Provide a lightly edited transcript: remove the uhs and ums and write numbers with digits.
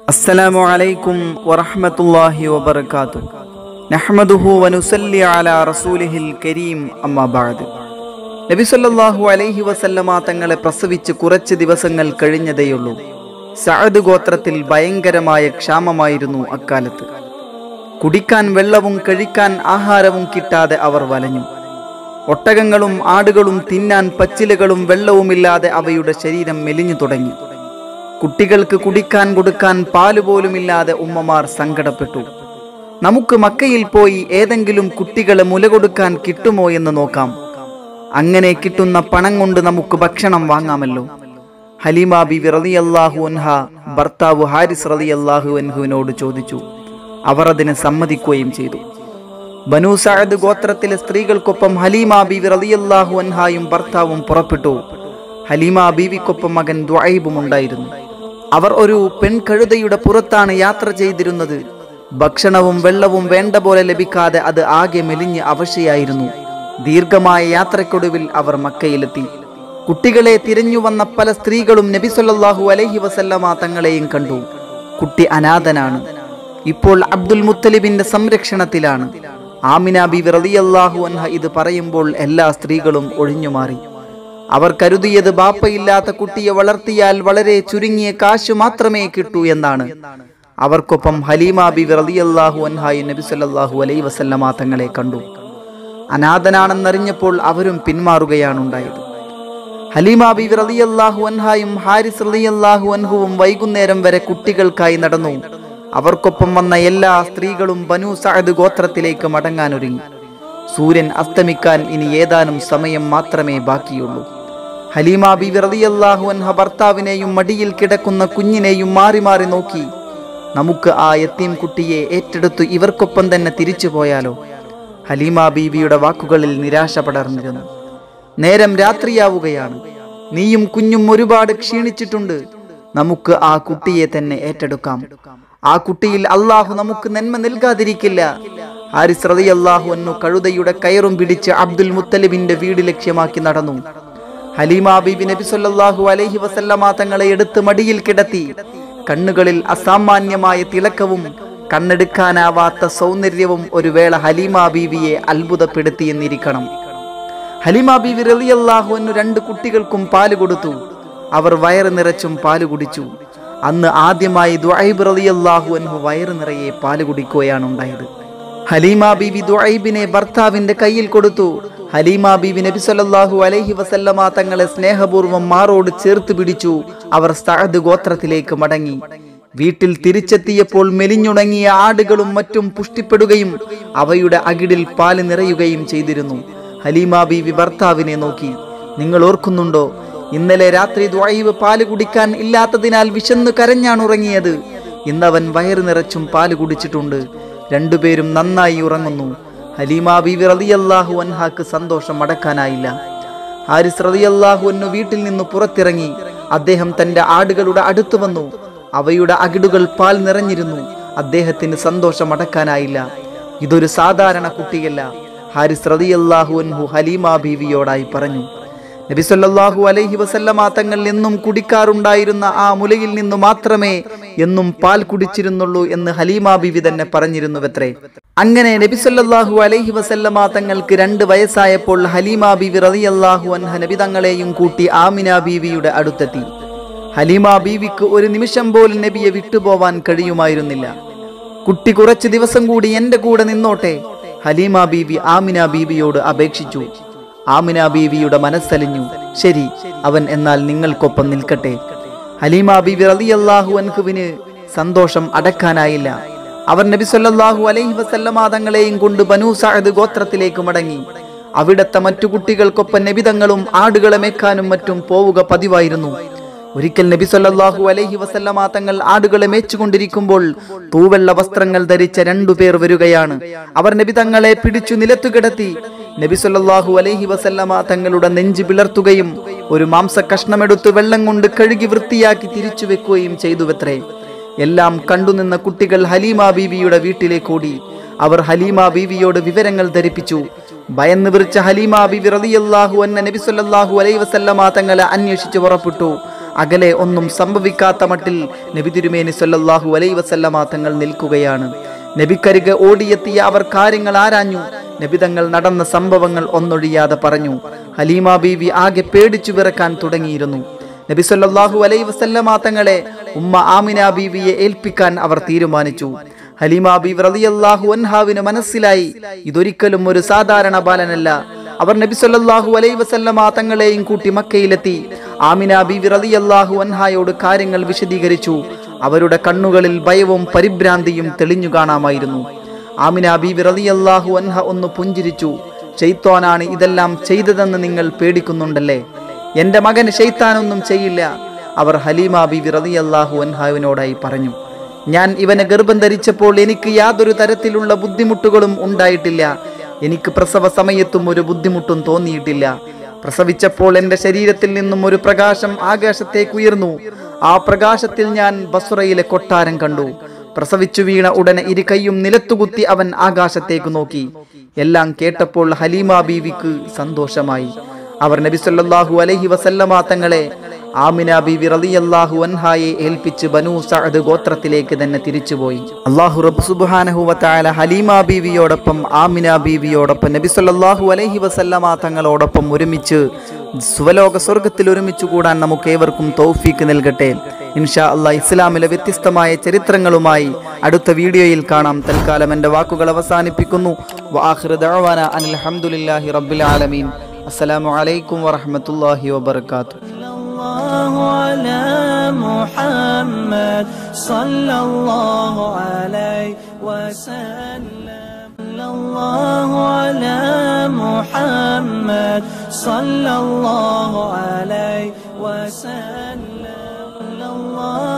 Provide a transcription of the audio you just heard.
അസ്സലാമു അലൈക്കും വറഹ്മത്തുള്ളാഹി വബറകാതുഹു. നഹ്മദുഹു വനുസല്ലി അലാ റസൂലിഹിൽ കരീം. അമ്മാ ബഅദ്. നബി സല്ലല്ലാഹു അലൈഹി വസല്ലമ തങ്ങളെ പ്രസവിച്ച് കുറച്ച് ദിവസങ്ങൾ കഴിഞ്ഞതേയുള്ളൂ. സഅദ് ഗോത്രത്തിൽ ഭയങ്കരമായ ക്ഷാമമായിരുന്നു അക്കാലത്ത്. കുടിക്കാൻ വെള്ളവും കഴിക്കാൻ ആഹാരവും കിട്ടാതെ അവർ വലഞ്ഞു. ഒട്ടകങ്ങളും ആടുകളും തിന്നാൻ പച്ചിലകളും വെള്ളവുമില്ലാതെ അവയുടെ ശരീരം മെലിഞ്ഞു തുടങ്ങി. കുട്ടികൾക്ക് കുടിക്കാൻ കൊടുക്കാൻ പാലുപോലുമില്ലാതെ ഉമ്മമാർ സങ്കടപ്പെട്ടു. നമുക്ക് മക്കയിൽ പോയി ഏതെങ്കിലും കുട്ടികളെ മുല കൊടുക്കാൻ കിട്ടുമോ എന്ന് നോക്കാം. അങ്ങനെ കിട്ടുന്ന പണം കൊണ്ട് നമുക്ക് ഭക്ഷണം വാങ്ങാമല്ലോ. ഹലീമ ബിവി റളിയല്ലാഹു അൻഹ ഭർത്താവ് ഹാരിസ് റളിയല്ലാഹു അൻഹുവിനോട് ചോദിച്ചു. അവർ അതിന് സമ്മതിക്കുകയും ചെയ്തു. ബനൂ സഅദ് ഗോത്രത്തിലെ സ്ത്രീകൾക്കൊപ്പം ഹലീമ ബിവി റളിയല്ലാഹു അൻഹായും ഭർത്താവും പുറപ്പെട്ടു. ഹലീമ ബീവിക്കൊപ്പം മകൻ ദുഐബും ഉണ്ടായിരുന്നു. അവർ ഒരു പെൺകഴുതയുടെ പുറത്താണ് യാത്ര ചെയ്തിരുന്നത്. ഭക്ഷണവും വെള്ളവും വേണ്ട പോലെ ലഭിക്കാതെ അത് ആകെ മെലിഞ്ഞ് അവശയായിരുന്നു. ദീർഘമായ യാത്രക്കൊടുവിൽ അവർ മക്കയിലെത്തി. കുട്ടികളെ തിരഞ്ഞു വന്ന പല സ്ത്രീകളും നബി സല്ലല്ലാഹു അലൈഹി വസല്ലമ തങ്ങളെയും കണ്ടു. കുട്ടി അനാഥനാണ്. ഇപ്പോൾ അബ്ദുൽ മുത്തലിബിന്റെ സംരക്ഷണത്തിലാണ്. ആമിന ബിവി റളിയല്ലാഹു അൻഹ ഇത് പറയുമ്പോൾ എല്ലാ സ്ത്രീകളും ഒഴിഞ്ഞുമാറി. അവർ കരുതിയത് ബാപ്പയില്ലാത്ത കുട്ടിയെ വളർത്തിയാൽ വളരെ ചുരുങ്ങിയ കാശ് മാത്രമേ കിട്ടൂ എന്നാണ്. അവർക്കൊപ്പം ഹലീമ ബിവി റളിയല്ലാഹു അൻഹയും നബി സല്ലല്ലാഹു അലൈഹി വസല്ലമ തങ്ങളെ കണ്ടു. അനാഥനാണെന്നറിഞ്ഞപ്പോൾ അവരും പിന്മാറുകയാണ് ഉണ്ടായത്. ഹലീമ ബിവി റളിയല്ലാഹു അൻഹയും ഹാരിസ് റളിയല്ലാഹു അൻഹുവും വൈകുന്നേരം വരെ കുട്ടികൾക്കായി നടന്നു. അവർക്കൊപ്പം വന്ന എല്ലാ സ്ത്രീകളും ബനൂ സഅദ് ഗോത്രത്തിലേക്ക് മടങ്ങാനൊരുങ്ങി. സൂര്യൻ അസ്തമിക്കാൻ ഇനി ഏതാനും സമയം മാത്രമേ ബാക്കിയുള്ളൂ. ഹലീമ ബിവി റളിയല്ലാഹു അൻഹ ഭർത്താവിനെയും മടിയിൽ കിടക്കുന്ന കുഞ്ഞിനെയും മാറി മാറി നോക്കി. നമുക്ക് ആ യത്തീം കുട്ടിയെ ഏറ്റെടുത്ത് ഇവർക്കൊപ്പം തന്നെ തിരിച്ചു പോയാലോ? ഹലീമ ബീവിയുടെ വാക്കുകളിൽ നിരാശ പടർന്നിരുന്നു. നേരം രാത്രിയാവുകയാണ്. നീയും കുഞ്ഞും ഒരുപാട് ക്ഷീണിച്ചിട്ടുണ്ട്. നമുക്ക് ആ കുട്ടിയെ തന്നെ ഏറ്റെടുക്കാം. ആ കുട്ടിയിൽ അള്ളാഹു നമുക്ക് നന്മ നൽകാതിരിക്കില്ല. ഹാരിസ് റളിയല്ലാഹു അൻഹു കഴുതയുടെ കയറും പിടിച്ച് അബ്ദുൽ മുത്തലിബിന്റെ വീട് ലക്ഷ്യമാക്കി നടന്നു. ഹലീമ ബീവി നബി സല്ലല്ലാഹു അലൈഹി വസല്ലമ തങ്ങളെ എടുത്ത് മടിയിൽ കിടത്തി. കണ്ണുകളിൽ അസാമാന്യമായ തിളക്കവും കണ്ണെടുക്കാനാവാത്ത സൗന്ദര്യവും ഒരു വേള ഹലീമ ബീവിയെ അത്ഭുതപ്പെടുത്തിയെന്നിരിക്കണം. ഹലീമ ബീവി റളിയല്ലാഹു അൻഹു 2 കുട്ടികൾക്കും പാല് കൊടുത്തു. അവർ വയറ് നിറച്ചും പാല് കുടിച്ചു. അന്ന് ആദ്യമായി ദുഐബ് റളിയല്ലാഹു അൻഹു വയറ് നിറയെ പാല് കുടിക്കുകയാണ് ഉണ്ടായത്. ഹലീമ ബീവി ദുഐബിനെ ഭർത്താവിന്റെ കയ്യിൽ കൊടുത്തു. ഹലീമ ബീവി നബി സല്ലല്ലാഹു അലൈഹി വസല്ലമ തങ്ങളെ സ്നേഹപൂർവ്വം മാറോട് ചേർത്ത് പിടിച്ചു. അവർ സഅദ് ഗോത്രത്തിലേക്ക് മടങ്ങി. വീട്ടിൽ തിരിച്ചെത്തിയപ്പോൾ മെലിഞ്ഞുണങ്ങിയ ആടുകളും മറ്റും പുഷ്ടിപ്പെടുകയും അവയുടെ അകിടിൽ പാല് നിറയുകയും ചെയ്തിരുന്നു. ഹലീമ ബീവി ഭർത്താവിനെ നോക്കി. നിങ്ങൾ ഓർക്കുന്നുണ്ടോ, ഇന്നലെ രാത്രി ദുഐബ് പാല് കുടിക്കാൻ ഇല്ലാത്തതിനാൽ വിശന്ന് കരഞ്ഞാണ് ഉറങ്ങിയത്. ഇന്നവൻ വയറ് നിറച്ചും പാല് കുടിച്ചിട്ടുണ്ട്. രണ്ടുപേരും നന്നായി ഉറങ്ങുന്നു. ഹലീമ ബീവി റളിയല്ലാഹു അൻഹാക്ക് സന്തോഷം അടക്കാനായില്ല. ഹാരിസ് റളിയല്ലാഹു അൻഹു വീട്ടിൽ നിന്ന് പുറത്തിറങ്ങി. അദ്ദേഹം തന്റെ ആടുകളുടെ അടുത്ത് വന്നു. അവയുടെ അകിടുകൾ പാൽ നിറഞ്ഞിരുന്നു. അദ്ദേഹത്തിന് സന്തോഷം അടക്കാനായില്ല. ഇതൊരു സാധാരണ കുട്ടിയല്ല. ഹാരിസ് റളിയല്ലാഹു അൻഹു ഹലീമ ബീവിയോടായി പറഞ്ഞു. നബി സല്ലല്ലാഹു അലൈഹി വസല്ലമ തങ്ങൾ എന്നും കുടിക്കാറുണ്ടായിരുന്ന ആ മുലയിൽ നിന്ന് മാത്രമേ എന്നും പാൽ കുടിച്ചിരുന്നുള്ളൂ എന്ന് ഹലീമ ബീവി തന്നെ പറഞ്ഞിരുന്നുവത്രേ. അങ്ങനെ നബി സല്ലല്ലാഹു അലൈഹി വസല്ലമ തങ്ങൾക്ക് 2 വയസ്സായപ്പോൾ ഹലീമ ബീവി റളിയല്ലാഹു അൻഹ നബി തങ്ങളെയും കൂട്ടി ആമിന ബീവിയുടെ അടുത്തെത്തി. ഹലീമ ബീവിക്ക് ഒരു നിമിഷം പോലും നബിയെ വിട്ടുപോവാൻ കഴിയുമായിരുന്നില്ല. കുട്ടി കുറച്ച് ദിവസം കൂടി എന്റെ കൂടെ നിന്നോട്ടെ, ഹലീമ ബീവി ആമിന ബീവിയോട് അപേക്ഷിച്ചു. ആമിന ബീവിയുടെ മനസ്സലിഞ്ഞു. ശരി, അവൻ എന്നാൽ നിങ്ങൾക്കൊപ്പം നിൽക്കട്ടെ. ഹലീമ ബീവി റളിയല്ലാഹു അൻഹുവിന് സന്തോഷം അടക്കാനായില്ല. അവർ നബി സല്ലല്ലാഹു അലൈഹി വസല്ലമ തങ്ങളെയും കൊണ്ട് ബനൂ സഅദ് ഗോത്രത്തിലേക്ക് മടങ്ങി. അവിടത്തെ മറ്റു കുട്ടികൾക്കൊപ്പം നബി തങ്ങളും ആടുകളെ മേയ്ക്കാനും മറ്റും പോവുക പതിവായിരുന്നു. ഒരിക്കൽ നബി സല്ലല്ലാഹു അലൈഹി വസല്ലമ തങ്ങൾ ആടുകളെ മേച്ചുകൊണ്ടിരിക്കുമ്പോൾ തൂവെള്ള വസ്ത്രങ്ങൾ ധരിച്ച 2 പേർ വരികയാണ്. അവർ നബി തങ്ങളെ പിടിച്ചു നിലത്തു കിടത്തി. നബി സല്ലല്ലാഹു അലൈഹി വസല്ലമ തങ്ങളുടെ നെഞ്ച് പിളർത്തുകയും ഒരു മാംസ കഷ്ണമെടുത്ത് വെള്ളം കൊണ്ട് കഴുകി വൃത്തിയാക്കി തിരിച്ചു വെക്കുകയും ചെയ്തുവത്രേ. എല്ലാം കണ്ടുനിന്ന കുട്ടികൾ ഹലീമ ബീവിയുടെ വീട്ടിലേക്ക് ഓടി. അവർ ഹലീമ ബീവിയോട് വിവരങ്ങൾ ധരിപ്പിച്ചു. ഭയന്ന് വിറിച്ച ഹലീമ ബീവി റളിയല്ലാഹു അൻഹ നബി സല്ലല്ലാഹു അലൈഹി വസല്ലമ തങ്ങളെ അന്വേഷിച്ചു പുറപ്പെട്ടു. അകലെ ഒന്നും സംഭവിക്കാത്ത മട്ടിൽ നബി തിരുമേനി സല്ലല്ലാഹു അലൈഹി വസല്ലമ തങ്ങൾ നിൽക്കുകയാണ്. നബിക്കരികെ ഓടിയെത്തിയ അവർ കാര്യങ്ങൾ ആരാഞ്ഞു. നബി തങ്ങൾ നടന്ന സംഭവങ്ങൾ ഒന്നൊഴിയാതെ പറഞ്ഞു. ഹലീമ ബീവി ആകെ പേടിച്ചു വിറക്കാൻ തുടങ്ങിയിരുന്നു. നബി സല്ലല്ലാഹു അലൈഹി വസല്ലമ തങ്ങളെ ഉമ്മ ആമിന ബീവിയെ ഏൽപ്പിക്കാൻ അവർ തീരുമാനിച്ചു. ഹലീമ ബീവി റളിയല്ലാഹു അൻഹാവിന് മനസ്സിലായി ഇതൊരിക്കലും ഒരു സാധാരണ ബാലനല്ല. അവർ നബി സല്ലല്ലാഹു അലൈഹി വസല്ലമ തങ്ങളെയും കൂട്ടി മക്കയിലെത്തി. ആമിന ബീവി റളിയല്ലാഹു അൻഹായോട് കാര്യങ്ങൾ വിശദീകരിച്ചു. അവരുടെ കണ്ണുകളിൽ ഭയവും പരിഭ്രാന്തിയും തെളിഞ്ഞു കാണാമായിരുന്നു. ആമിന ബീവി റളിയല്ലാഹു അൻഹ ഒന്ന് പുഞ്ചിരിച്ചു. ശൈത്താനാണ് ഇതെല്ലാം ചെയ്തതെന്ന് നിങ്ങൾ പേടിക്കുന്നുണ്ടല്ലേ? എന്റെ മകന് ശൈത്താനൊന്നും ചെയ്യില്ല, അവർ ഹലീമ ബീവി റളിയല്ലാഹു അൻഹാവിനോടായി പറഞ്ഞു. ഞാൻ ഇവനെ ഗർഭം ധരിച്ചപ്പോൾ എനിക്ക് യാതൊരു തരത്തിലുള്ള ബുദ്ധിമുട്ടുകളും ഉണ്ടായിട്ടില്ല. എനിക്ക് പ്രസവ സമയത്തും ഒരു ബുദ്ധിമുട്ടും തോന്നിയിട്ടില്ല. പ്രസവിച്ചപ്പോൾ എൻ്റെ ശരീരത്തിൽ നിന്നും ഒരു പ്രകാശം ആകാശത്തേക്ക് ഉയർന്നു. ആ പ്രകാശത്തിൽ ഞാൻ ബസ്രയിലെ കൊട്ടാരം കണ്ടു. പ്രസവിച്ചു വീണ ഉടനെ ഇരു കൈയും നിലത്തുകുത്തി അവൻ ആകാശത്തേക്ക് നോക്കി. എല്ലാം കേട്ടപ്പോൾ ഹലീമ ബീവിക്ക് സന്തോഷമായി. അവർ നബി സല്ലല്ലാഹു അലൈഹി വസല്ലമ തങ്ങളെ ആമിന ബീവി റളിയല്ലാഹു അൻഹായെ ഏൽപ്പിച്ച് ബനൂ സഅദ് ഗോത്രത്തിലേക്ക് തന്നെ തിരിച്ചുപോയി. അല്ലാഹു റബ്ബ് സുബ്ഹാനഹു വ തആല ഹലീമ ബീവിയോടൊപ്പം ആമിന ബീവിയോടൊപ്പം നബി സല്ലല്ലാഹു അലൈഹി വസല്ലമ തങ്ങളോടൊപ്പം ഒരുമിച്ച് സുവലോക സ്വർഗത്തിൽ ഒരുമിച്ച് കൂടാൻ നമുക്ക് ഏവർക്കും തൗഫീക്ക് നൽകട്ടെ. ഇൻഷാ അല്ലാഹ് ഇസ്ലാമിലെ വ്യത്യസ്തമായ ചരിത്രങ്ങളുമായി അടുത്ത വീഡിയോയിൽ കാണാം. തൽക്കാലം എൻ്റെ വാക്കുകൾ അവസാനിപ്പിക്കുന്നു. വആഖിറു ദഅവാന അനിൽ ഹംദുലില്ലാഹി റബ്ബിൽ ആലമീൻ. അസ്സലാമു അലൈക്കും വറഹ്മത്തുള്ളാഹി വബറകാതുഹു. على محمد صلى الله عليه وسلم. الله على محمد صلى الله عليه وسلم.